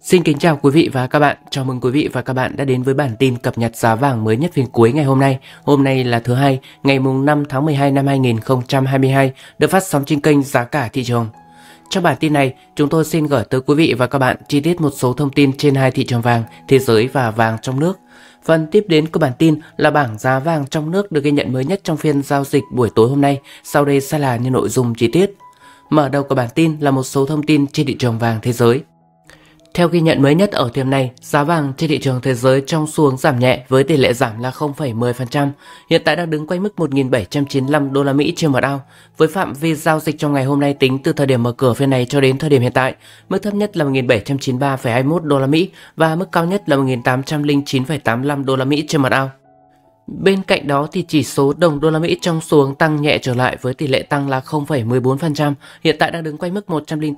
Xin kính chào quý vị và các bạn. Chào mừng quý vị và các bạn đã đến với bản tin cập nhật giá vàng mới nhất phiên cuối ngày hôm nay. Hôm nay là thứ Hai, ngày mùng 5 tháng 12 năm 2022, được phát sóng trên kênh Giá cả thị trường. Trong bản tin này, chúng tôi xin gửi tới quý vị và các bạn chi tiết một số thông tin trên hai thị trường vàng, thế giới và vàng trong nước. Phần tiếp đến của bản tin là bảng giá vàng trong nước được ghi nhận mới nhất trong phiên giao dịch buổi tối hôm nay. Sau đây sẽ là những nội dung chi tiết. Mở đầu của bản tin là một số thông tin trên thị trường vàng thế giới. Theo ghi nhận mới nhất ở tuần này, giá vàng trên thị trường thế giới trong xu hướng giảm nhẹ với tỷ lệ giảm là 0,10%, hiện tại đang đứng quanh mức 1.795 đô la Mỹ trên một ounce. Với phạm vi giao dịch trong ngày hôm nay tính từ thời điểm mở cửa phiên này cho đến thời điểm hiện tại, mức thấp nhất là 1.793,21 đô la Mỹ và mức cao nhất là 1.809,85 đô la Mỹ trên một ounce. Bên cạnh đó thì chỉ số đồng đô la Mỹ trong xu hướng tăng nhẹ trở lại với tỷ lệ tăng là 0,14%, hiện tại đang đứng quanh mức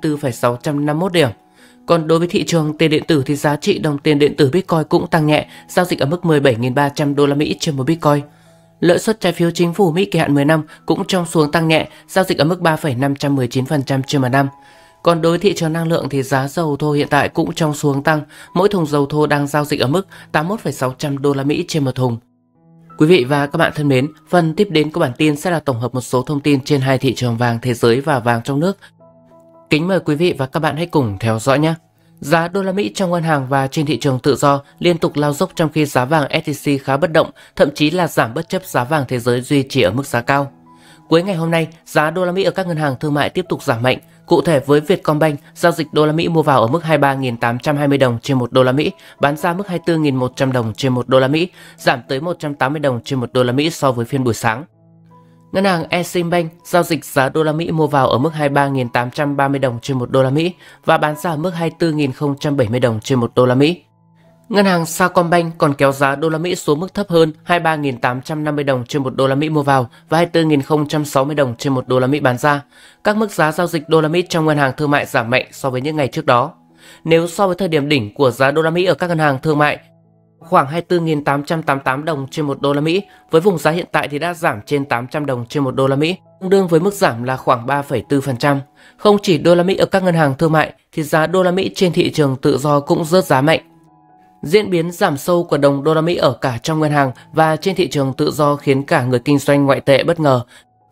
104,651 điểm. Còn đối với thị trường tiền điện tử thì giá trị đồng tiền điện tử Bitcoin cũng tăng nhẹ, giao dịch ở mức 17.300 đô la Mỹ trên một Bitcoin. Lợi suất trái phiếu chính phủ Mỹ kỳ hạn 10 năm cũng trong xu hướng tăng nhẹ, giao dịch ở mức 3,519% trên một năm. Còn đối với thị trường năng lượng thì giá dầu thô hiện tại cũng trong xu hướng tăng, mỗi thùng dầu thô đang giao dịch ở mức 81,600 đô la Mỹ trên một thùng. Quý vị và các bạn thân mến, phần tiếp đến của bản tin sẽ là tổng hợp một số thông tin trên hai thị trường vàng thế giới và vàng trong nước. Kính mời quý vị và các bạn hãy cùng theo dõi nhé. Giá đô la Mỹ trong ngân hàng và trên thị trường tự do liên tục lao dốc trong khi giá vàng SJC khá bất động, thậm chí là giảm bất chấp giá vàng thế giới duy trì ở mức giá cao. Cuối ngày hôm nay, giá đô la Mỹ ở các ngân hàng thương mại tiếp tục giảm mạnh. Cụ thể với Vietcombank, giao dịch đô la Mỹ mua vào ở mức 23.820 đồng trên một đô la Mỹ, bán ra mức 24.100 đồng trên một đô la Mỹ, giảm tới 180 đồng trên một đô la Mỹ so với phiên buổi sáng. Ngân hàng Eximbank giao dịch giá đô la Mỹ mua vào ở mức 23.830 đồng trên một đô la Mỹ và bán ra ở mức 24.070 đồng trên một đô la Mỹ. Ngân hàng Sacombank còn kéo giá đô la Mỹ xuống mức thấp hơn 23.850 đồng trên một đô la Mỹ mua vào và 24.060 đồng trên một đô la Mỹ bán ra. Các mức giá giao dịch đô la Mỹ trong ngân hàng thương mại giảm mạnh so với những ngày trước đó. Nếu so với thời điểm đỉnh của giá đô la Mỹ ở các ngân hàng thương mại khoảng 24.888 đồng trên một đô la Mỹ, với vùng giá hiện tại thì đã giảm trên 800 đồng trên một đô la Mỹ, tương đương với mức giảm là khoảng 3,4%. Không chỉ đô la Mỹ ở các ngân hàng thương mại thì giá đô la Mỹ trên thị trường tự do cũng rớt giá mạnh. Diễn biến giảm sâu của đồng đô la Mỹ ở cả trong ngân hàng và trên thị trường tự do khiến cả người kinh doanh ngoại tệ bất ngờ.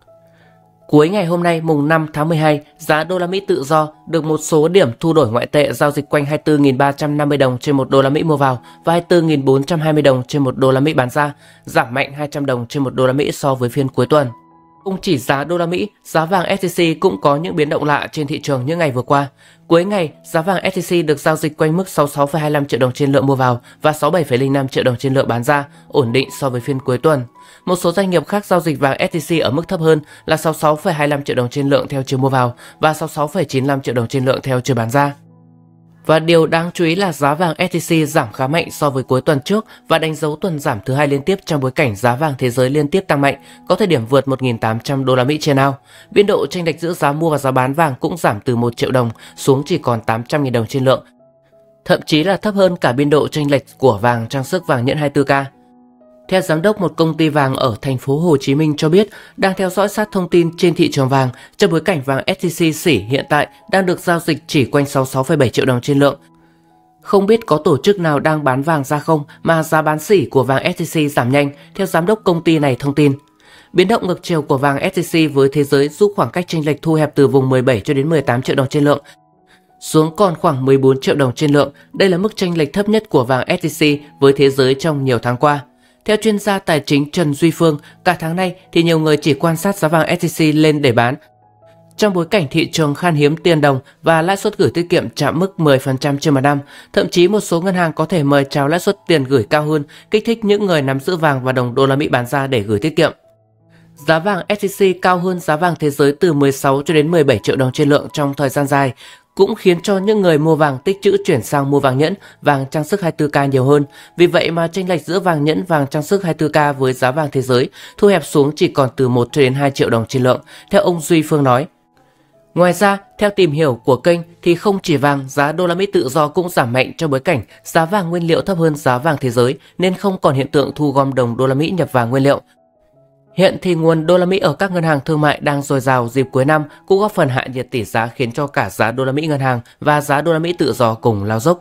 Cuối ngày hôm nay mùng 5 tháng 12, giá đô la Mỹ tự do được một số điểm thu đổi ngoại tệ giao dịch quanh 24.350 đồng trên một đô la Mỹ mua vào và 24.420 đồng trên một đô la Mỹ bán ra, giảm mạnh 200 đồng trên một đô la Mỹ so với phiên cuối tuần. Không chỉ giá đô la Mỹ, giá vàng SJC cũng có những biến động lạ trên thị trường những ngày vừa qua. Cuối ngày, giá vàng SJC được giao dịch quanh mức 66,25 triệu đồng trên lượng mua vào và 67,05 triệu đồng trên lượng bán ra, ổn định so với phiên cuối tuần. Một số doanh nghiệp khác giao dịch vàng SJC ở mức thấp hơn là 66,25 triệu đồng trên lượng theo chiều mua vào và 66,95 triệu đồng trên lượng theo chiều bán ra. Và điều đáng chú ý là giá vàng SJC giảm khá mạnh so với cuối tuần trước và đánh dấu tuần giảm thứ hai liên tiếp trong bối cảnh giá vàng thế giới liên tiếp tăng mạnh, có thời điểm vượt 1.800 đô la Mỹ trên ounce. Biên độ chênh lệch giữa giá mua và giá bán vàng cũng giảm từ 1 triệu đồng xuống chỉ còn 800.000 đồng trên lượng. Thậm chí là thấp hơn cả biên độ chênh lệch của vàng trang sức vàng nhẫn 24K. Theo giám đốc một công ty vàng ở thành phố Hồ Chí Minh cho biết, đang theo dõi sát thông tin trên thị trường vàng trong bối cảnh vàng SJC xỉ hiện tại đang được giao dịch chỉ quanh 66,7 triệu đồng trên lượng. Không biết có tổ chức nào đang bán vàng ra không mà giá bán xỉ của vàng SJC giảm nhanh, theo giám đốc công ty này thông tin. Biến động ngược chiều của vàng SJC với thế giới giúp khoảng cách chênh lệch thu hẹp từ vùng 17 cho đến 18 triệu đồng trên lượng xuống còn khoảng 14 triệu đồng trên lượng. Đây là mức chênh lệch thấp nhất của vàng SJC với thế giới trong nhiều tháng qua. Theo chuyên gia tài chính Trần Duy Phương, cả tháng nay thì nhiều người chỉ quan sát giá vàng SJC lên để bán. Trong bối cảnh thị trường khan hiếm tiền đồng và lãi suất gửi tiết kiệm chạm mức 10% trên một năm, thậm chí một số ngân hàng có thể mời chào lãi suất tiền gửi cao hơn, kích thích những người nắm giữ vàng và đồng đô la Mỹ bán ra để gửi tiết kiệm. Giá vàng SJC cao hơn giá vàng thế giới từ 16 cho đến 17 triệu đồng trên lượng trong thời gian dài, cũng khiến cho những người mua vàng tích trữ chuyển sang mua vàng nhẫn, vàng trang sức 24K nhiều hơn. Vì vậy mà chênh lệch giữa vàng nhẫn, vàng trang sức 24K với giá vàng thế giới thu hẹp xuống chỉ còn từ 1 cho đến 2 triệu đồng trên lượng, theo ông Duy Phương nói. Ngoài ra, theo tìm hiểu của kênh thì không chỉ vàng, giá đô la Mỹ tự do cũng giảm mạnh trong bối cảnh giá vàng nguyên liệu thấp hơn giá vàng thế giới nên không còn hiện tượng thu gom đồng đô la Mỹ nhập vàng nguyên liệu. Hiện thì nguồn đô la Mỹ ở các ngân hàng thương mại đang dồi dào dịp cuối năm cũng góp phần hạ nhiệt tỷ giá khiến cho cả giá đô la Mỹ ngân hàng và giá đô la Mỹ tự do cùng lao dốc.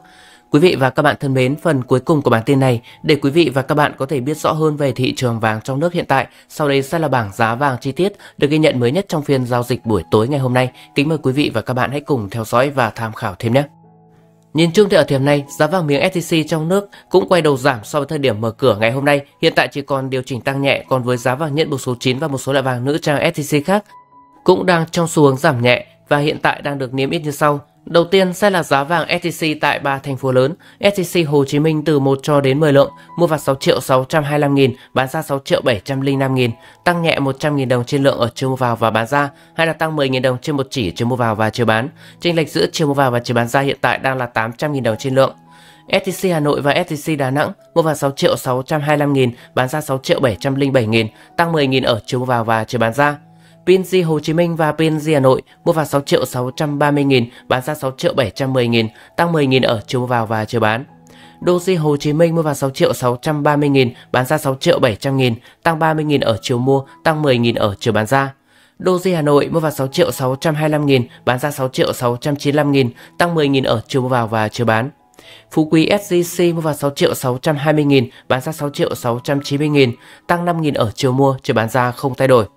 Quý vị và các bạn thân mến, phần cuối cùng của bản tin này để quý vị và các bạn có thể biết rõ hơn về thị trường vàng trong nước hiện tại. Sau đây sẽ là bảng giá vàng chi tiết được ghi nhận mới nhất trong phiên giao dịch buổi tối ngày hôm nay. Kính mời quý vị và các bạn hãy cùng theo dõi và tham khảo thêm nhé. Nhìn chung thì ở thời điểm này, giá vàng miếng SJC trong nước cũng quay đầu giảm so với thời điểm mở cửa ngày hôm nay. Hiện tại chỉ còn điều chỉnh tăng nhẹ, còn với giá vàng nhẫn buộc số 9 và một số loại vàng nữ trang SJC khác cũng đang trong xu hướng giảm nhẹ và hiện tại đang được niêm yết như sau. Đầu tiên sẽ là giá vàng SJC tại 3 thành phố lớn. SJC Hồ Chí Minh từ 1 cho đến 10 lượng, mua vào 6.625.000, bán ra 6.705.000, tăng nhẹ 100.000 đồng trên lượng ở chiều mua vào và bán ra, hay là tăng 10.000 đồng trên một chỉ chiều mua vào và chiều bán. Chênh lệch giữa chiều mua vào và chiều bán ra hiện tại đang là 800.000 đồng trên lượng. SJC Hà Nội và SJC Đà Nẵng mua vào 6.625.000, bán ra 6.707.000, tăng 10.000 ở chiều mua vào và chiều bán ra. PNG Hồ Chí Minh và PNG Hà Nội mua vào 6.630.000, bán ra 6.710.000, tăng 10.000 ở chiều mua vào và chiều bán. Doji Hồ Chí Minh mua vào 6.630.000, bán ra 6.700.000, tăng 30.000 ở chiều mua, tăng 10.000 ở chiều bán ra. Doji Hà Nội mua vào 6.625.000, bán ra 6.695.000, tăng 10.000 ở chiều mua vào và chiều bán. Phú Quý SJC mua vào 6.620.000, bán ra 6.690.000, tăng 5.000 ở chiều mua, chiều bán ra không thay đổi.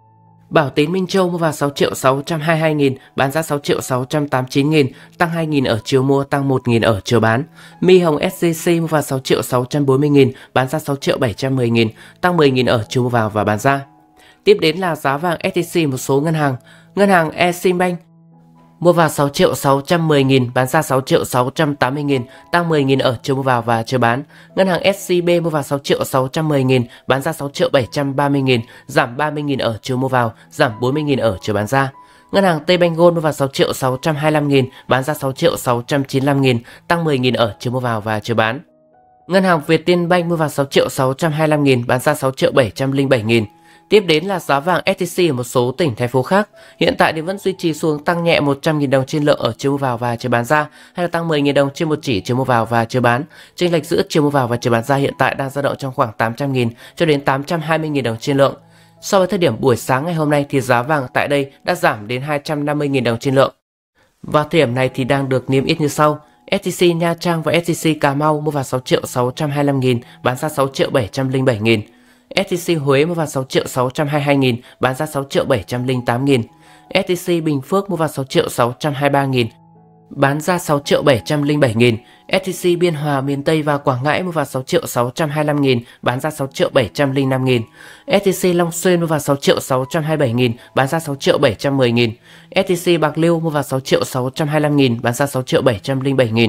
Bảo Tín Minh Châu mua vào 6.622.000, bán ra 6.689.000, tăng 2.000 ở chiều mua, tăng 1.000 ở chiều bán. My Hồng SJC mua vào 6.640.000, bán ra 6.710.000, tăng 10.000 ở chiều mua vào và bán ra. Tiếp đến là giá vàng SJC một số ngân hàng. Ngân hàng Eximbank mua vào 6.610.000, bán ra 6.680.000, tăng 10.000 ở chiều mua vào và chiều bán. Ngân hàng SCB mua vào 6.610.000, bán ra 6.730.000, giảm 30.000 ở chiều mua vào, giảm 40.000 ở chiều bán ra. Ngân hàng Taybank Gold mua vào 6.625.000, bán ra 6.695.000, tăng 10.000 ở chiều mua vào và chiều bán. Ngân hàng Vietinbank mua vào 6.625.000, bán ra 6.707.000. Tiếp đến là giá vàng SJC ở một số tỉnh thành phố khác. Hiện tại thì vẫn duy trì xu hướng tăng nhẹ 100.000 đồng trên lượng ở chiều mua vào và chiều bán ra, hay là tăng 10.000 đồng trên một chỉ chiều mua vào và chiều bán. Chênh lệch giữa chiều mua vào và chiều bán ra hiện tại đang dao động trong khoảng 800.000 cho đến 820.000 đồng trên lượng. So với thời điểm buổi sáng ngày hôm nay thì giá vàng tại đây đã giảm đến 250.000 đồng trên lượng. Và thời điểm này thì đang được niêm yết như sau. SJC Nha Trang và SJC Cà Mau mua vào 6.625.000, bán ra 6.707.000. SJC Huế mua vào 6.622.000, bán ra 6.708.000. SJC Bình Phước mua vào 6.623.000, bán ra 6.707.000. SJC Biên Hòa miền Tây và Quảng Ngãi mua vào 6.625.000, bán ra 6.705.000. SJC Long Xuyên mua vào 6.627.000, bán ra 6.710.000. SJC Bạc Liêu mua vào 6.625.000, bán ra 6.707.000.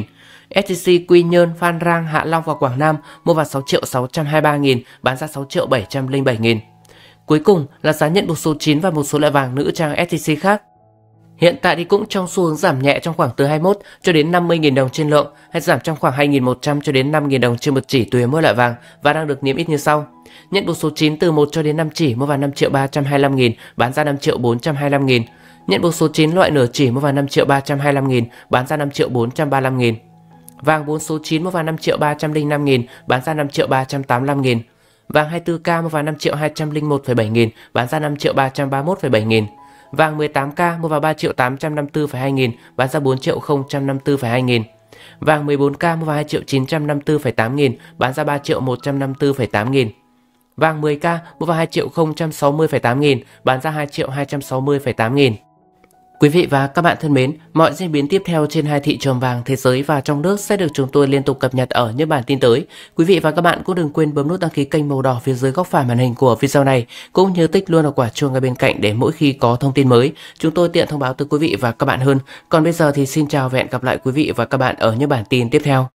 SJC Quy Nhơn, Phan Rang, Hạ Long và Quảng Nam mua vào 6.623.000, bán ra 6.707.000. Cuối cùng là giá nhận buộc số 9 và một số loại vàng nữ trang SJC khác. Hiện tại thì cũng trong xu hướng giảm nhẹ trong khoảng từ 21 cho đến 50.000 đồng trên lượng, hay giảm trong khoảng 2.100 cho đến 5.000 đồng trên một chỉ tùy mỗi loại vàng và đang được niêm yết như sau. Nhận buộc số 9 từ 1 cho đến 5 chỉ mua vào 5.325.000, bán ra 5.425.000. Nhận buộc số 9 loại nửa chỉ mua vào 5.325.000, bán ra 5.435.000. Vàng 4 số 9 mua vào 5.305.000, bán ra 5.385.000. Vàng 24K mua vào 5.201,7 bán ra 5.331,7 nghìn. Vàng 18K mua vào 3.854,2 nghìn, bán ra 4.054,2 nghìn. Vàng 14K mua vào 2.954,8 nghìn, bán ra 3.154,8 nghìn. Vàng 10K mua vào 2.060,8 nghìn, bán ra 2.260,8 nghìn. Quý vị và các bạn thân mến, mọi diễn biến tiếp theo trên hai thị trường vàng thế giới và trong nước sẽ được chúng tôi liên tục cập nhật ở những bản tin tới. Quý vị và các bạn cũng đừng quên bấm nút đăng ký kênh màu đỏ phía dưới góc phải màn hình của video này, cũng như tích luôn ở quả chuông ở bên cạnh để mỗi khi có thông tin mới, chúng tôi tiện thông báo tới quý vị và các bạn hơn. Còn bây giờ thì xin chào và hẹn gặp lại quý vị và các bạn ở những bản tin tiếp theo.